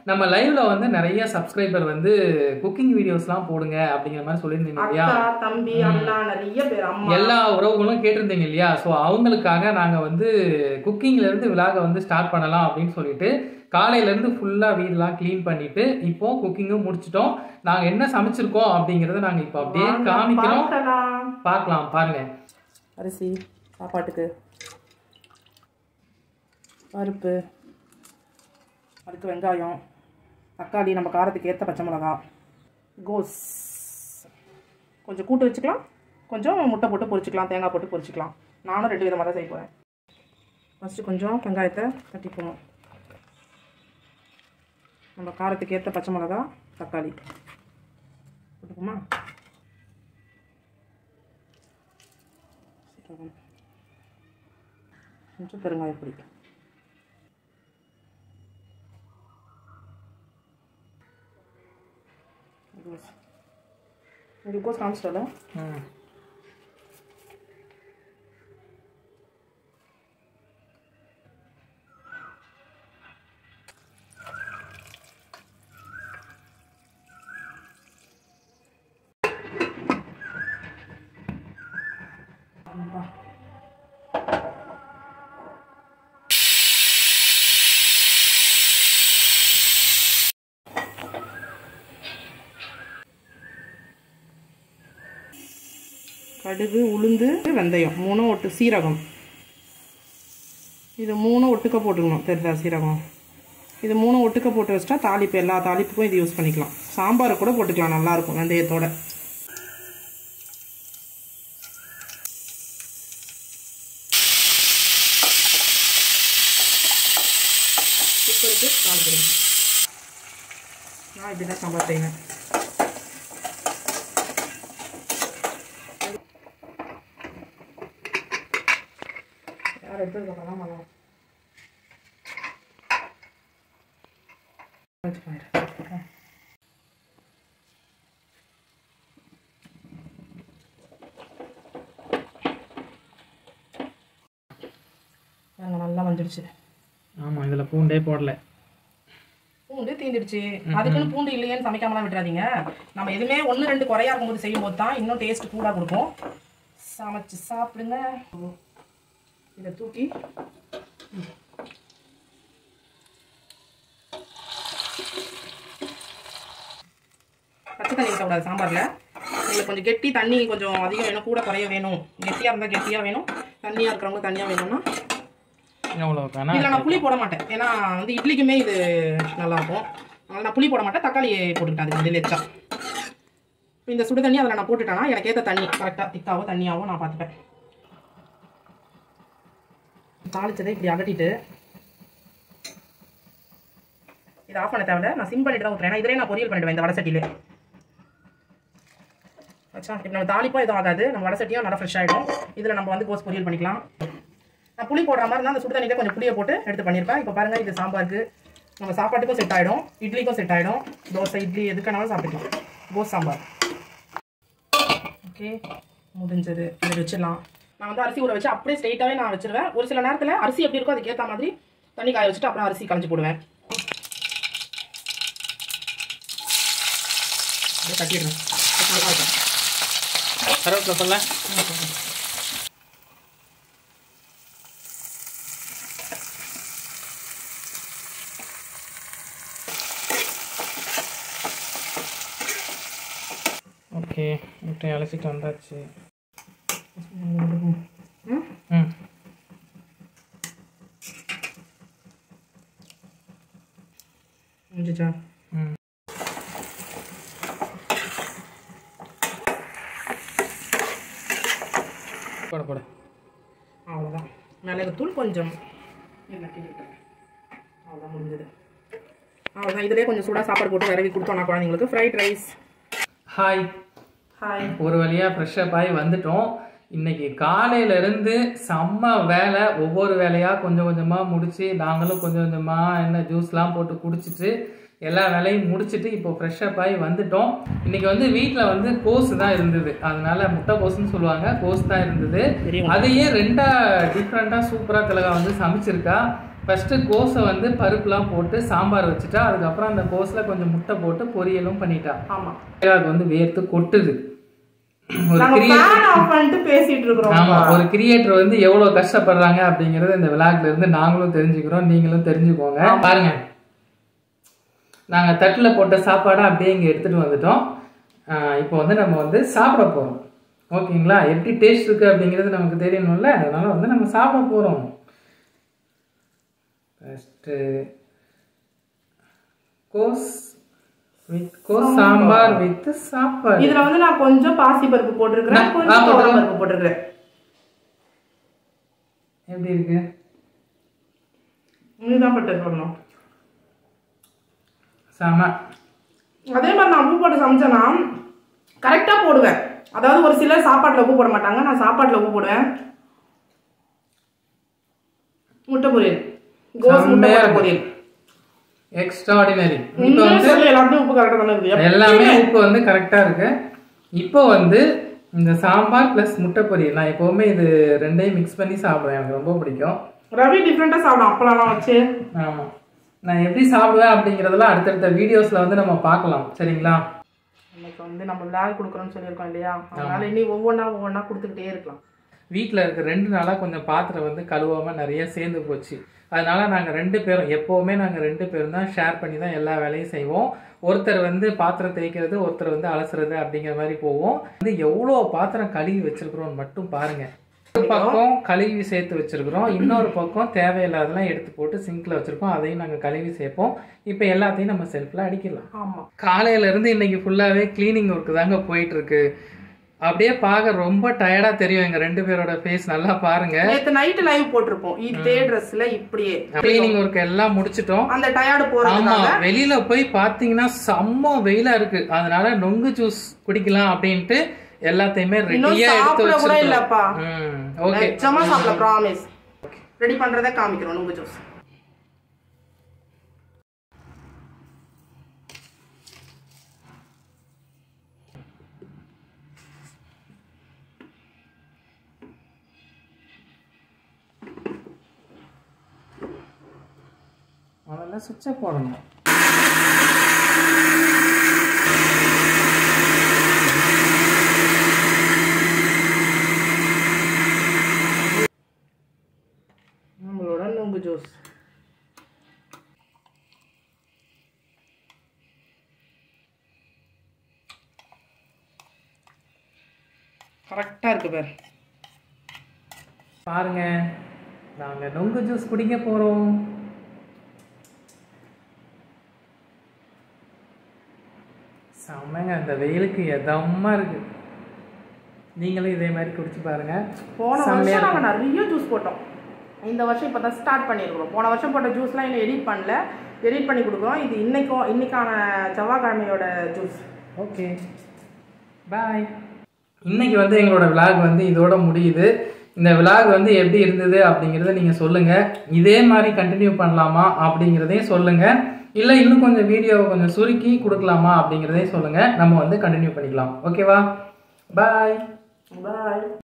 நம்ம லைவ்ல வந்து நிறைய சப்ஸ்கிரைபர் வந்து குக்கிங் வீடியோஸ்லாம் போடுங்க அப்படிங்கிற மாதிரி சொல்லியிருந்தீங்க இல்லையா? தம்பி அண்ணா நிறைய பேர் எல்லா உறவுகளும் கேட்டிருந்தீங்க இல்லையா? ஸோ அவங்களுக்காக நாங்கள் வந்து குக்கிங்ல இருந்து விலாக வந்து ஸ்டார்ட் பண்ணலாம் அப்படின்னு சொல்லிட்டு காலையில இருந்து ஃபுல்லா வீடெல்லாம் கிளீன் பண்ணிட்டு இப்போ குக்கிங்கும் முடிச்சிட்டோம். நாங்கள் என்ன சமைச்சிருக்கோம் அப்படிங்கறத நாங்கள் இப்போ அப்படியே காமிக்கிறோம், பார்க்கலாம். பாருங்க, அரிசி சாப்பாட்டுக்கு, பருப்பு, அதுக்கு வெங்காயம், தக்காளி, நம்ம காரத்துக்கு ஏற்ற பச்சை மிளகா, கோஸ், கொஞ்சம் கூட்டு வச்சுக்கலாம், கொஞ்சம் முட்டை போட்டு பொரிச்சிக்கலாம், தேங்காய் போட்டு பொரிச்சிக்கலாம். நானும் 2 விதமாக தான் செய்ய போகிறேன். ஃபஸ்ட்டு கொஞ்சம் வெங்காயத்தை தட்டிப்போம், நம்ம காரத்துக்கு ஏற்ற பச்சை மிளகா, தக்காளி போட்டுப்போமா. கொஞ்சம் பெருங்காயம் பொடி, கோஸ் காமிச்சிட்டல. கடுகு, உளுந்து, வெந்தயம் 3 ஒட்டு, சீரகம், இது 3 ஒட்டுக்க போட்டுக்கணும். தெரியுதா சீரகம்? இது 3 ஒட்டுக்க போட்டு வச்சிட்டா தாளிப்பு, எல்லா தாளிப்புக்கும் இது யூஸ் பண்ணிக்கலாம். சாம்பார் கூட போட்டுக்கலாம், நல்லாயிருக்கும் வெந்தயத்தோட. குக்கருக்கு தாளிப்பு. நான் இப்படி தான் சாம்பார் செய்வேன். எடுத்ததுக்கப்புறம் பண்ணலாம். நல்லா வந்துடுச்சு. ஆமாம், இதில் பூண்டே போடல. பூண்டு தீந்துடுச்சு. அதுக்குன்னு பூண்டு இல்லையேன்னு சமைக்காமலாம் விட்டுறாதீங்க. நம்ம எதுவுமே 1 2 குறையா இருக்கும்போது செய்யும் போது தான் இன்னும் டேஸ்ட் கூடா கொடுக்கும். சமைச்சு சாப்பிடுங்க. இதை தூக்கி பச்சை தண்ணி ஊற்றக்கூடாது சாம்பாரில். உங்களுக்கு கொஞ்சம் கெட்டி தண்ணி கொஞ்சம் அதிகம் வேணும், கூட குறைய வேணும். கெட்டியாக இருந்தால் கெட்டியாக வேணும், தண்ணியாக இருக்கிறவங்க தண்ணியாக வேணும்னா இதில் நான் புளி போட மாட்டேன். ஏன்னா வந்து இட்லிக்குமே இது நல்லாயிருக்கும். அதனால் நான் புளி போட மாட்டேன், தக்காளி போட்டுக்கிட்டேன் அதுக்கு வந்து எச்சா. இந்த சுடு தண்ணி அதில் நான் போட்டுட்டேன்னா எனக்கு ஏற்ற தண்ணி கரெக்டாக திக்காவோ தண்ணியாகவும் நான் பார்த்துப்பேன். தாளிச்சதை இப்படி அகட்டிட்டு இது ஆஃப் பண்ண தேவை. நான் சிம் பண்ணிட்டு தான் ஊற்றுறேன். இதிலே நான் பொரியல் பண்ணிடுவேன் இந்த வடசட்டியிலே. ஆச்சா, இப்போ நம்ம தாளிப்போ எதுவும் ஆகாது, நம்ம வடசட்டியும் நல்லா ஃப்ரெஷ் ஆகிடும். இதில் நம்ம வந்து கோஸ் பொரியல் பண்ணிக்கலாம். நான் புளி போடுற மாதிரி இருந்தால் அந்த சுடு தண்ணியில் கொஞ்சம் புளியை போட்டு எடுத்து பண்ணியிருப்பேன். இப்போ பாருங்கள், இது சாம்பாருக்கு நம்ம சாப்பாட்டுக்கும் செட் ஆகிடும், இட்லிக்கும் செட் ஆகிடும். தோசை, இட்லி எதுக்கானாலும் சாப்பிட்டுக்கலாம். கோஸ் சாம்பார் ஓகே, முடிஞ்சது. இதை வச்சிடலாம். நான் வந்து அரிசி ஊற வச்சு அப்படியே ஸ்ட்ரெயிட்டாகவே நான் வச்சிருவேன். ஒரு சில நேரத்தில் அரிசி எப்படி இருக்கோ அதுக்கேற்ற மாதிரி தண்ணி காய வச்சுட்டு அப்புறம் அரிசி களைஞ்சி போடுவேன். அப்படியே கட்டிடுவேன். கருவேப்பிலை சொல்ல. ஓகே, முட்டை அலசிட்டு வந்தாச்சு. முடிஞ்சா போட போட. அவ்வளோதான். மிளகுத்தூள் கொஞ்சம், அவ்வளோதான் முடிஞ்சது. அவ்வளோதான். இதிலே கொஞ்சம் சூடாக சாப்பாடு போட்டு விரவி கொடுத்தோம்னா குழந்தைங்களுக்கு ஃப்ரைட் ரைஸ். ஹாய் ஹாய், ஒரு வழியாக ஃப்ரெஷ்ஷப் ஆகி வந்துட்டோம். இன்னைக்கு காலையிலேருந்து செம்ம வேலை. ஒவ்வொரு வேலையாக கொஞ்சம் கொஞ்சமாக முடித்து நாங்களும் கொஞ்சம் கொஞ்சமாக என்ன ஜூஸ்லாம் போட்டு குடிச்சிட்டு எல்லா வேலையும் முடிச்சுட்டு இப்போ ஃப்ரெஷ்ஷப் ஆகி வந்துட்டோம். இன்னைக்கு வந்து வீட்டில் வந்து கோஸ் தான் இருந்தது, அதனால முட்டை கோஸ்ன்னு சொல்லுவாங்க, கோஸ் தான் இருந்தது. அதையே 2 டிஃப்ரெண்ட்டாக சூப்பராக திலகா வந்து சமைச்சிருக்கா. ஃபஸ்ட்டு கோஸை வந்து பருப்புலாம் போட்டு சாம்பார் வச்சுட்டா, அதுக்கப்புறம் அந்த கோஸில் கொஞ்சம் முட்டை போட்டு பொரியலும் பண்ணிட்டா. ஆமாம், அது வந்து வேர்த்து கொட்டுது. பேசிட்டு இருக்கிறோம். ஆமா, ஒரு கிரியேட்டர் வந்து எவ்வளவு கஷ்டப்படுறாங்க அப்படிங்கறது இந்த விளாக்ல இருந்து நாங்களும் தெரிஞ்சுக்கிறோம், நீங்களும் தெரிஞ்சுக்கோங்க. பாருங்க, நாங்க தட்டுல போட்ட சாப்பாடை அப்படியே இங்க எடுத்துட்டு வந்துட்டோம். இப்போ வந்து நம்ம வந்து சாப்பிட போறோம். ஓகேங்களா? எப்படி டேஸ்ட் இருக்கு அப்படிங்கிறது நமக்கு தெரியணும்ல, அதனால வந்து நம்ம சாப்பிட போறோம். ஃபர்ஸ்ட் கோஸ் சாம்பார் வித் சாப்பாடு. இதுல வந்து நான் கொஞ்சம் பாசி பருப்பு போட்டுருக்கேன், கொஞ்சம் துவரம் பருப்பு போட்டுருக்கேன். எப்படி இருக்கு? இதுதான் பட்டு சொல்லணும். சாமா. அதே மாதிரி நான் உப்பு போட்டு சமைச்சேன்னா கரெக்டா போடுவேன். அதாவது ஒரு சிலர் சாப்பாட்டுல உப்பு போட மாட்டாங்க, நான் சாப்பாட்டுல உப்பு போடுவேன். முட்டை பொரியல், கோஸ் முட்டை பொரியல் எக்ஸ்ட்ராடினரி. இப்போ வந்து எல்லாமே உப்பு கரெக்டா தான இருக்கு, எல்லாமே உப்பு வந்து கரெக்டா இருக்கு. இப்போ வந்து இந்த சாம்பார் பிளஸ் முட்டை பொரியல், நான் எப்பவுமே இது ரெண்டையும் மிக்ஸ் பண்ணி சாப்பிடுவேன், எனக்கு ரொம்ப பிடிக்கும். ரவி டிஃப்ரெண்டா சாப்பிடும் அப்பலாம் வச்சு. ஆமா, நான் எப்படி சாப்பிடுவேன் அப்படிங்கறதெல்லாம் அடுத்தடுத்த வீடியோஸ்ல வந்து நம்ம பார்க்கலாம். சரிங்களா? இன்னைக்கு வந்து நம்ம விளாக் கொடுக்குறோம்னு சொல்லியிருக்கோம் இல்லையா, அதனால இனி ஒவ்வொன்றா கொடுத்துக்கிட்டே இருக்கலாம். வீட்டில் இருக்க 2 நாளாக கொஞ்சம் பாத்திரம் வந்து கழுவாமல் நிறைய சேர்ந்து போச்சு. அதனால நாங்கள் 2 பேரும் எப்போவுமே நாங்கள் 2 பேரும் தான் ஷேர் பண்ணி தான் எல்லா வேலையும் செய்வோம். ஒருத்தர் வந்து பாத்திரம் தேய்க்கிறது, ஒருத்தர் வந்து அலசுறது அப்படிங்கிற மாதிரி போவோம். வந்து எவ்வளோ பாத்திரம் கழுவி வச்சிருக்கிறோம்னு மட்டும் பாருங்க. ஒரு பக்கம் கழுவி சேர்த்து வச்சிருக்கிறோம், இன்னொரு பக்கம் தேவையில்லாதெல்லாம் எடுத்து போட்டு சிங்க்ல வச்சிருக்கோம், அதையும் நாங்கள் கழுவி சேர்ப்போம். இப்போ எல்லாத்தையும் நம்ம செல்ஃபில் அடிக்கலாம். ஆமாம், காலையில இருந்து இன்னைக்கு ஃபுல்லாகவே கிளீனிங் ஒர்க்கு தாங்க போயிட்டு இருக்கு. அப்படியே பார்க்க ரொம்ப டயர்டா தெரியும் எங்க 2 பேரோட ஃபேஸ். நல்லா பாருங்க, நேத்து நைட் லைவ் போட்டுருப்போம் இதே ட்ரெஸ்ல. இப்படியே கிளீனிங் ஒர்க் எல்லாம் முடிச்சிட்டோம். அந்த டயர்டு போறதுனால ஆமா, வெளியில போய் பாத்தீங்கன்னா செம்ம வெயிலா இருக்கு. அதனால நொங்கு ஜூஸ் குடிக்கலாம் அப்படின்ட்டு எல்லாத்தையுமே ரெடியா எடுத்து வச்சிருக்கோம். இல்லப்பா, ஓகே, நிஜமா சாப்பிடலாம், ப்ராமிஸ். ரெடி பண்றதை காமிக்கிறோம். நொங்கு ஜூஸ் அதெல்லாம் சுவிட்சை போடணும். நம்மளோட நொங்கு ஜூஸ் கரெக்டா இருக்கு பாரு. பாருங்க, நாங்க நொங்கு ஜூஸ் குடிக்க போறோம். செம்மங்க, அந்த வெயிலுக்கு எதமா இருக்கு. நீங்களும் இதே மாதிரி குடிச்சு பாருங்க. போன வருஷம் நாங்கள் நிறைய ஜூஸ் போட்டோம், இந்த வருஷம் இப்போ தான் ஸ்டார்ட் பண்ணியிருக்கிறோம். போன வருஷம் போட்ட ஜூஸ்லாம் இன்னும் எடிட் பண்ணல, எடிட் பண்ணி கொடுக்குறோம். இது இன்னைக்கான செவ்வாய்க்கிழமையோட ஜூஸ். ஓகே, பாய். இன்னைக்கு வந்து எங்களோட விளாக் வந்து இதோட முடியுது. இந்த விளாக் வந்து எப்படி இருந்தது அப்படிங்கிறத நீங்கள் சொல்லுங்கள். இதே மாதிரி கண்டினியூ பண்ணலாமா அப்படிங்கிறதையும் சொல்லுங்கள். இல்லை இன்னும் கொஞ்சம் வீடியோவை கொஞ்சம் சுருக்கி கொடுக்கலாமா அப்படிங்கிறதையும் சொல்லுங்கள். நம்ம வந்து கண்டினியூ பண்ணிக்கலாம். ஓகேவா? பாய். பாய்.